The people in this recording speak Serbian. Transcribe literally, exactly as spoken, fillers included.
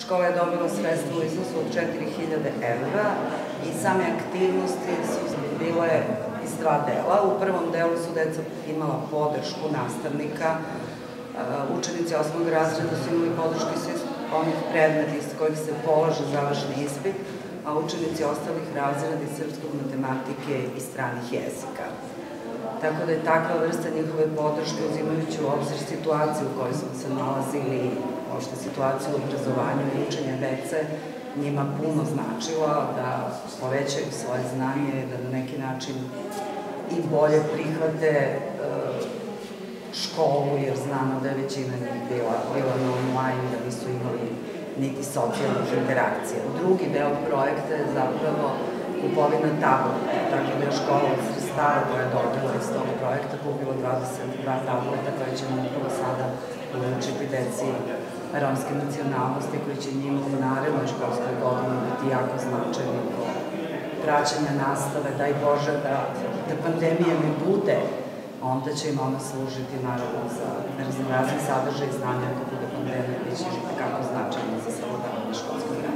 Škola je dobila sredstvo u iznosu od četiri hiljade evra i same aktivnosti su bile iz dva dela. U prvom delu su deca imala podršku nastavnika, učenici osmog razreda su imali podršku iz onih predmeta iz kojih se polaže završni ispit, a učenici ostalih razreda iz srpskog, matematike i stranih jezika. Tako da je takva vrsta njihove podrške, uzimajući u obzir situaciju u kojoj smo se nalazili, možda situaciju u obrazovanju i učenja dece, njima puno značila da povećaju svoje znanje, da na neki način i bolje prihvate školu, jer znamo da je većina njih bila na online, da nisu imali niti socijalnih interakcija. Drugi deo projekta je zapravo kupovina tableta, tako da je škola od sredstava koja je dobila iz tog projekta kupila dvadeset dva tableta koje ćemo upravo sada učiti deci romske nacionalnosti, koji će njima u narednoj školskoj godini biti jako značajni kod praćenja nastave. Daj Bože da pandemija ne bude, onda će im ona služiti naravno za razne sadržaje i znanja. Ako bude pandemija, bit će kako značajno za savladavanje školskog rada.